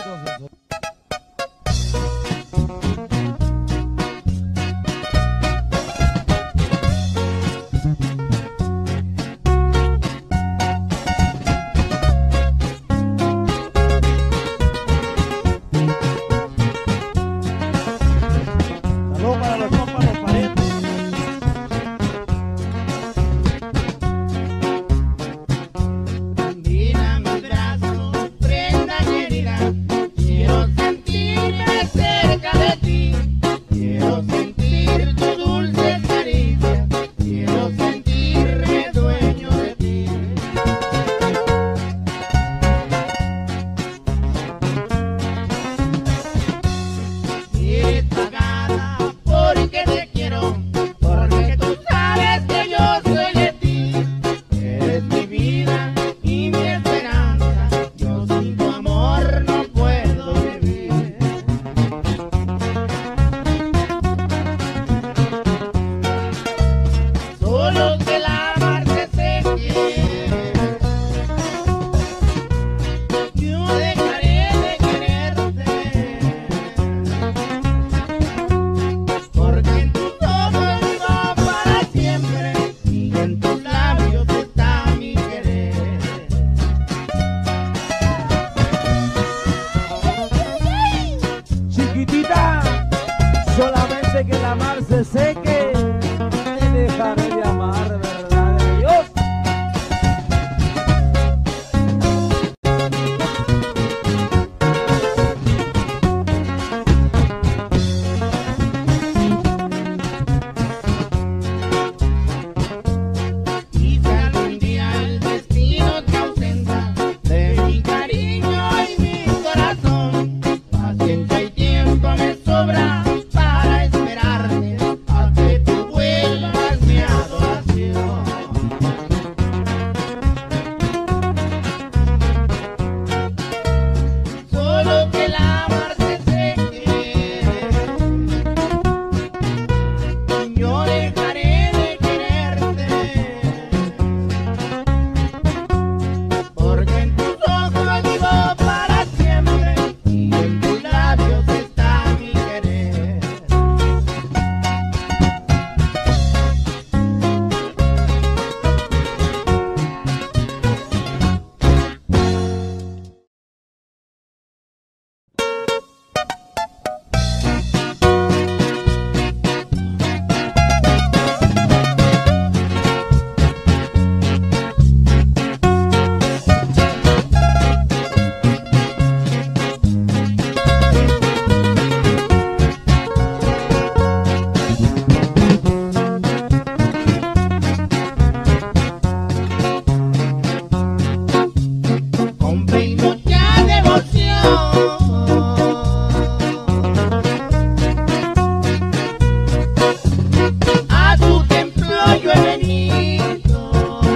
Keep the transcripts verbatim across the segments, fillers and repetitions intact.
entonces. Saludos para los compas, los parientes. Mira mi brazo, prenda querida, quiero sentirme cerca de ti, quiero sentir tu dulce caricia, quiero sentirme dueño de ti. Eres pagada porque te quiero, porque tú sabes que yo soy de ti. Eres mi vida y mi esperanza, yo sin tu amor no puedo vivir. Solo que la amarte sé que yo dejaré de quererte, porque en tus ojos vivo para siempre y en tus labios está mi querer. Chiquitita, solamente que el amar se seque, te dejaré de amar, ¿verdad de Dios? Y si algún día el destino te ausenta de mi cariño y mi corazón, paciencia y tiempo me sobra para esperarte a que tú vuelvas mi adoración. Solo que el amar se seque, yo dejaré de quererte, porque en tus ojos vivo para siempre y en tus labios está mi querer. Con fe y mucha devoción a tu templo yo he venido,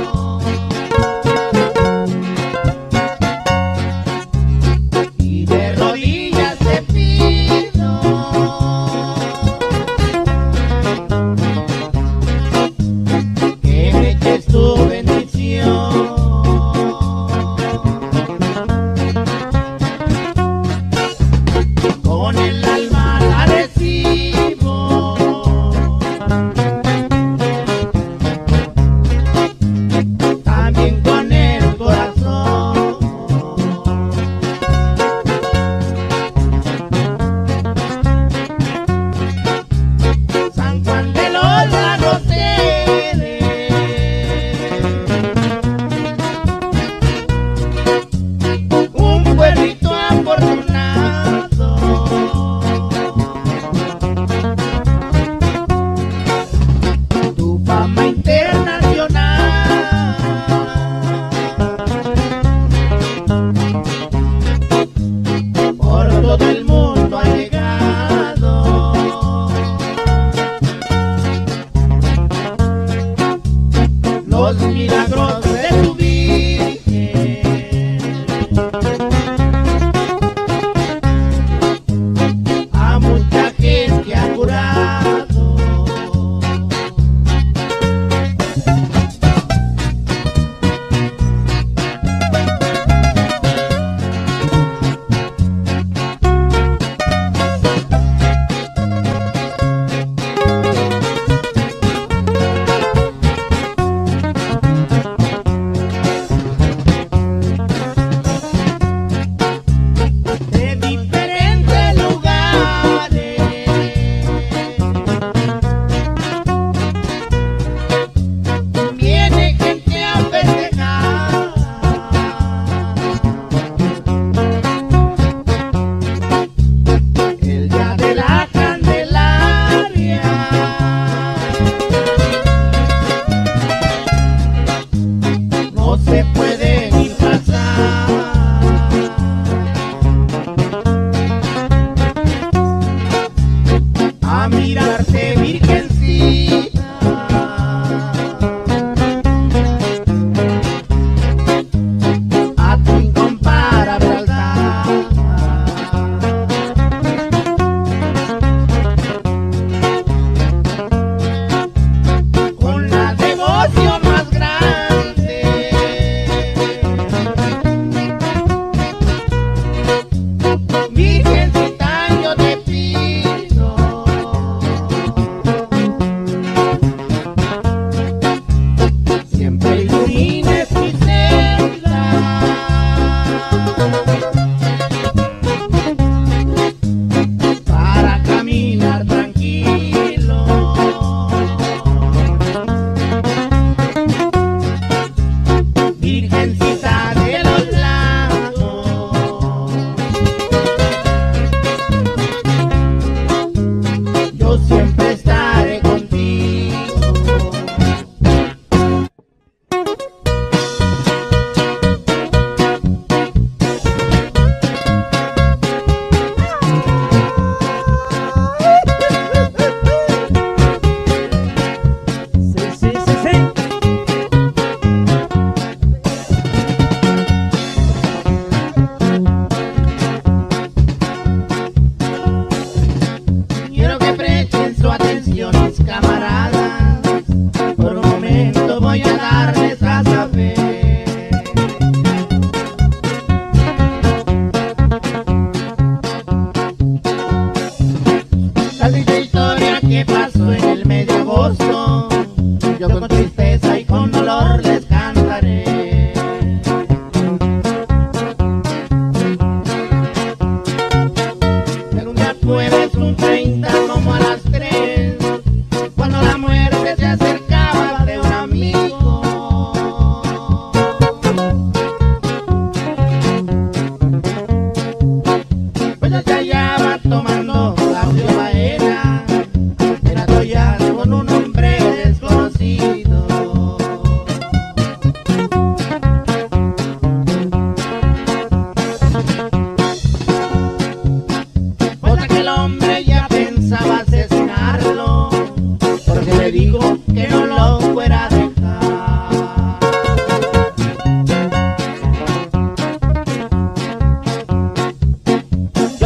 y de rodillas te pido que me eches tu bendición.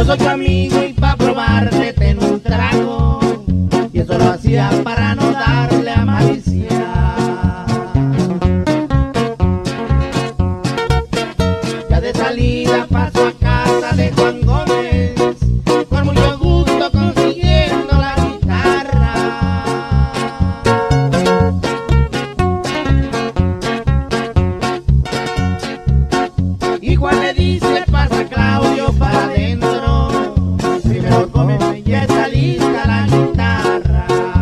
soy tu amigo y pa' probarte ten un trago, y eso lo hacía para no darle a malicia. Ya de salida paso a casa de Juan Gómez, con mucho gusto consiguiendo la guitarra. Y Juan le dice, pasa Claudio para adentro, primero cómeme, ya está lista la guitarra.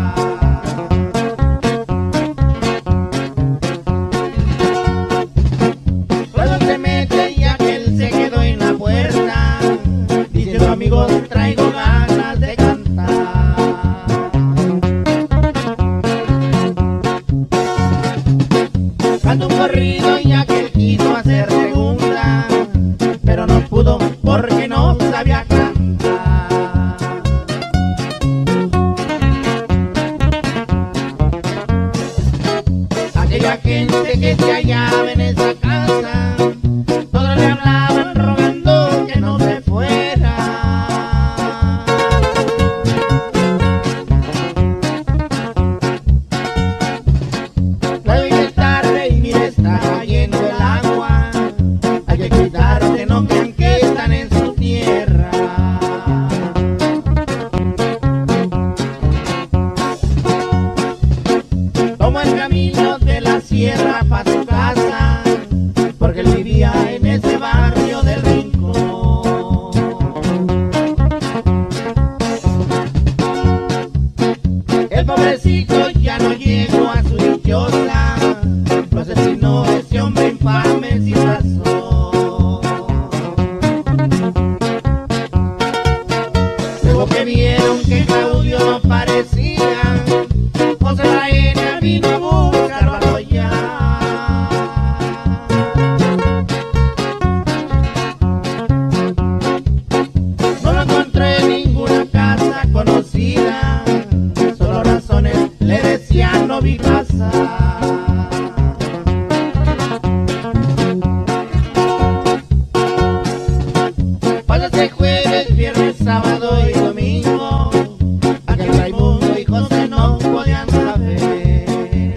Luego se mete y aquel se quedó en la puerta, diciendo, amigos, traigo ganas de cantar. Cantó un corrido y aquel quiso hacer segunda, pero no pudo porque no sabía cantar. Aquella gente que se hallaba en esa casa, todos le hablaban rogando que no se fuera. Luego es tarde y mira está cayendo el agua, hay que cuidarse, no crean que están en su tierra. Tomó el camino de la sierra para su casa, porque él vivía en ese barrio del Rincón. El pobrecito ya no llegó a su dichosa, lo asesinó ese hombre infame sin razón. Luego que vieron que Claudio no parecía, José Baena vino a buscarlo allá. No lo encontré en ninguna casa conocida, solo razones le decían no vi pasar. Pasa ese jueves, viernes, sábado y domingo, aquel Raimundo y José no podían saber.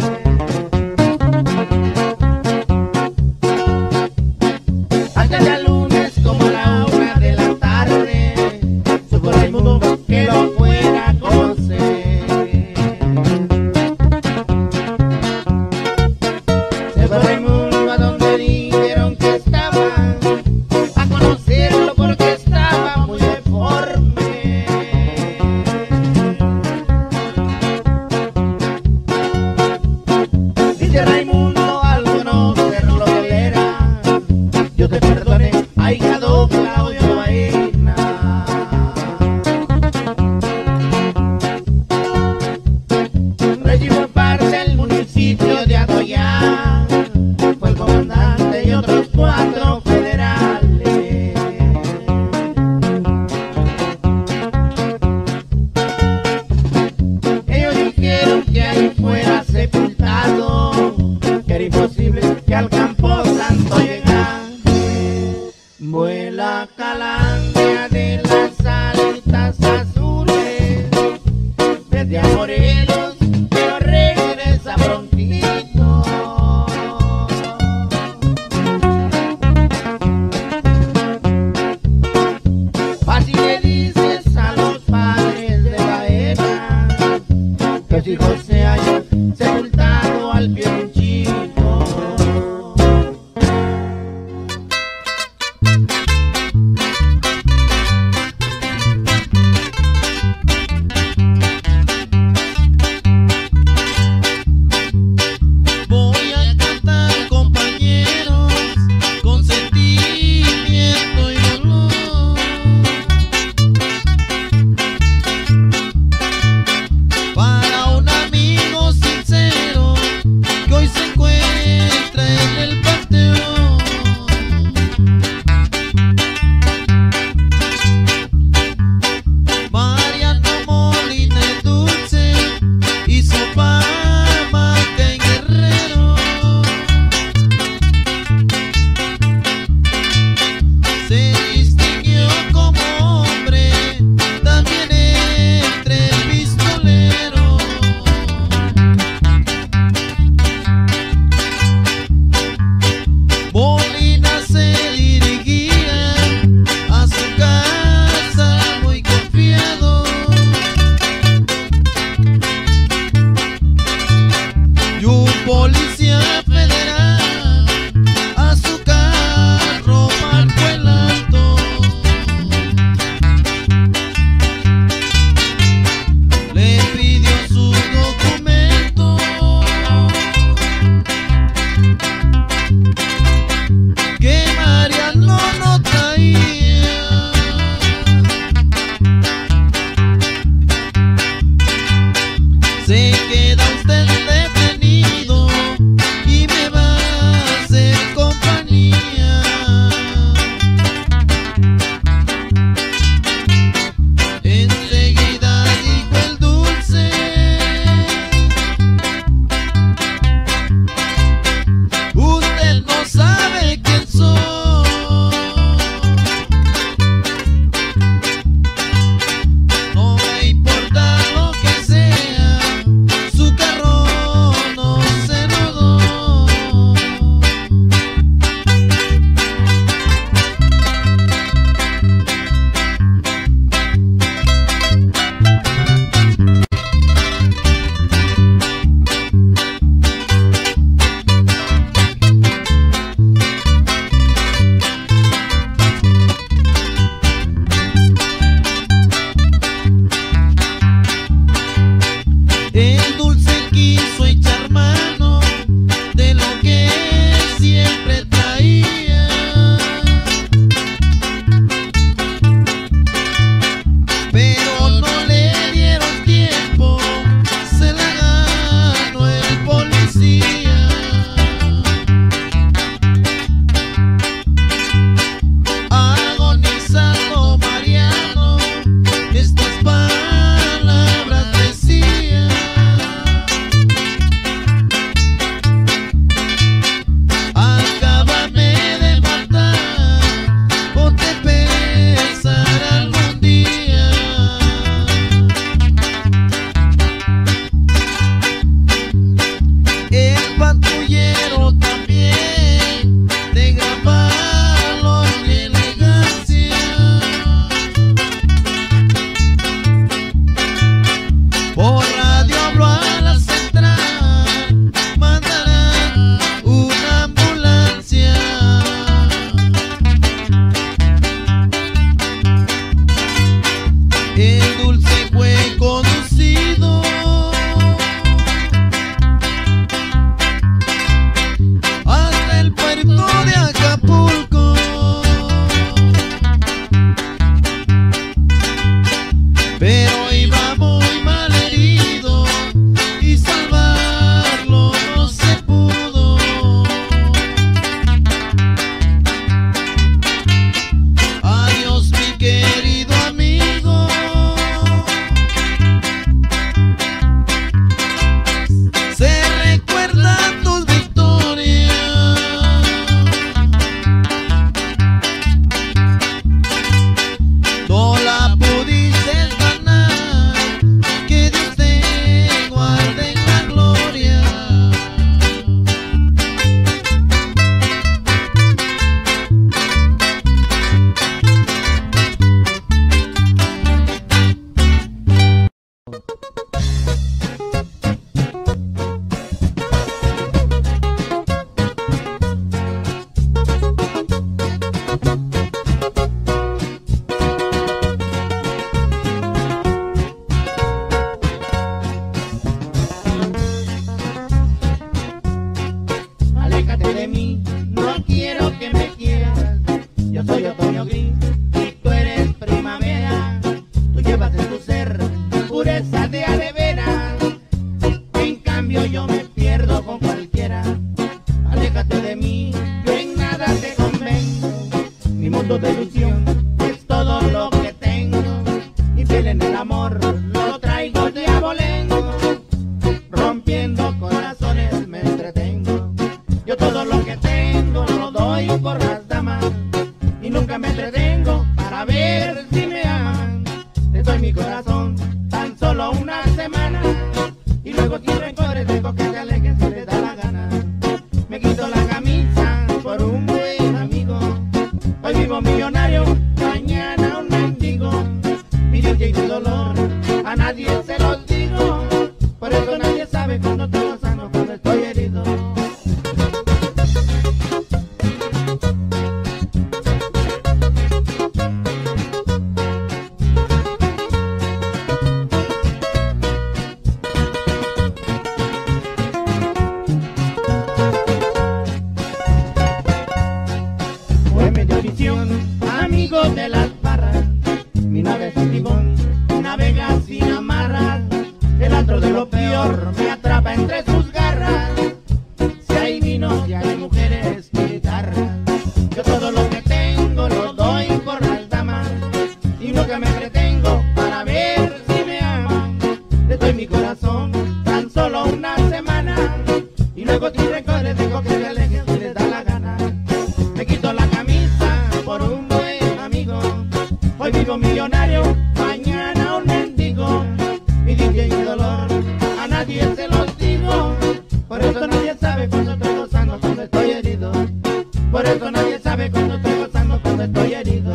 Hasta el día lunes, como a la una de la tarde, supo Raimundo que lo fuera a conocer. Se fue Raimundo a donde dijeron que estaba, a conocerlo porque estaba muy deforme. Dice Raimundo al conocer lo que él era, yo te perdoné, ahijado Claudio Baena. Recibió parte del municipio de Atoyá, fue el comandante y otros cuatro federales. Ellos dijeron que ahí fuera sepultado, que era imposible que al campo santo llegase. Vuela calandria de las alitas azules, desde a Morelos, pero regresa prontito. Así le dices a los padres de Baena, que su hijo se haya sepultado al pie de un chico. pero iba muy mal herido y salvarlo no se pudo. Adiós mi querido amigo, se recuerdan tus victorias, no la pudiste ganar, que Dios te guarde en la gloria. Aléjate de mí, no quiero que me quieras. Yo soy otoño gris y tú eres primavera. Tú llevas en tu ser pureza de a de veras. En cambio yo me pierdo con cualquiera. Aléjate de mí, yo en nada te convengo. Mi mundo de ilusión es todo lo que tengo. Infiel en el amor, lo traigo de abolengo. Rompiendo corazones me entretengo. Yo todo lo que tengo lo doy por las damas y nunca me entretengo para ver si me aman. Les doy mi corazón tan solo una semana y luego sin rencores dejo que se alejen si les da la gana. Me quito la camisa por un buen amigo. Hoy vivo millonario, mañana un mendigo. Mi dicha y mi dolor a nadie se los digo. Por eso nadie sabe cuando estoy gozando, cuando estoy herido. Fue medio visión, amigo de las barras. Mi nave es un timón, navega sin amarras. El astro de lo peor me atrapa entre sus garras. Si hay vino, si hay mujeres y guitarras. Yo todo lo que tengo lo doy por las damas y nunca me entretengo para ver si me aman. Les doy mi corazón tan solo una semana y luego sin rencores dejo que se alejen si les da la gana. Me quito la camisa por un buen amigo. Hoy vivo millonario, mañana un mendigo. Mi dicha y mi dolor a nadie se los digo. Por eso nadie sabe cuando estoy gozando, cuando estoy herido. Por eso nadie sabe cuando estoy gozando, cuando estoy herido.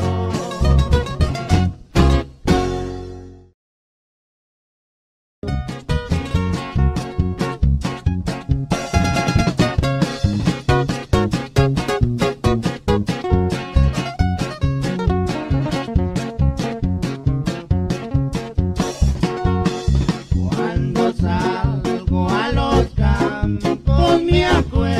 Cuando salgo a los campos me acuerdo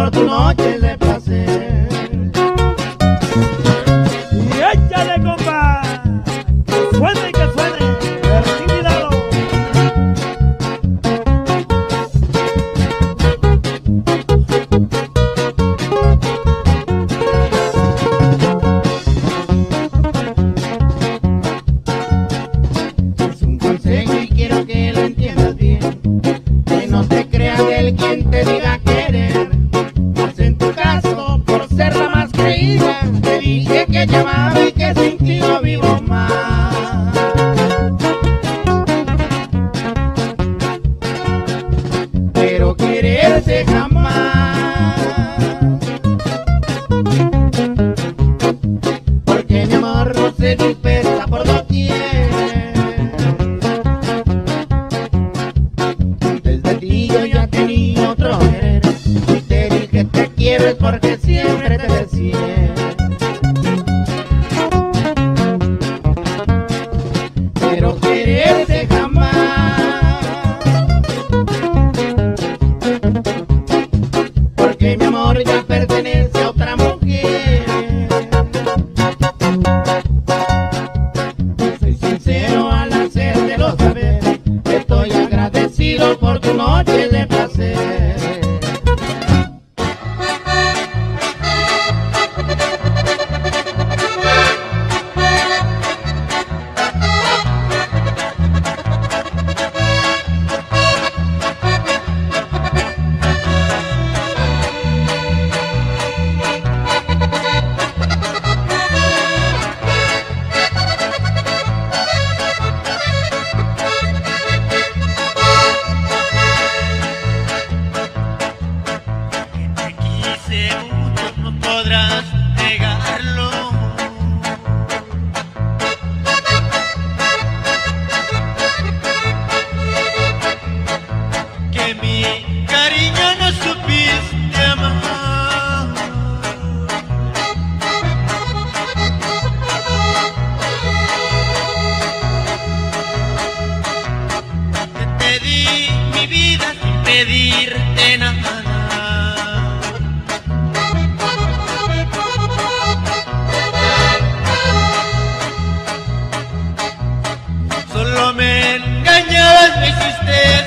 por tus noches de placer. Y échale, compa, que suene y que suene, Bertín Es un consejo y quiero que lo entiendas bien, que no te creas del quien te diga querer. Pues en tu caso, por ser la más creída, te dije que te amaba y que sin ti no vivo más. Pero quererte jamás, porque mi amor no se dispersa por doquier. Desde ti yo ya tenía otro querer, y te dije te quiero es porque siempre te decía. Pero quererte jamás, porque mi amor ya pertenece a otra mujer. Soy sincero al hacértelo saber, estoy agradecido por tu noche de placer. Te quise mucho, no podrás negarlo. Que mi cariño no supiste amar. Te di mi vida sin pedirte nada. Solo me engañabas, me hiciste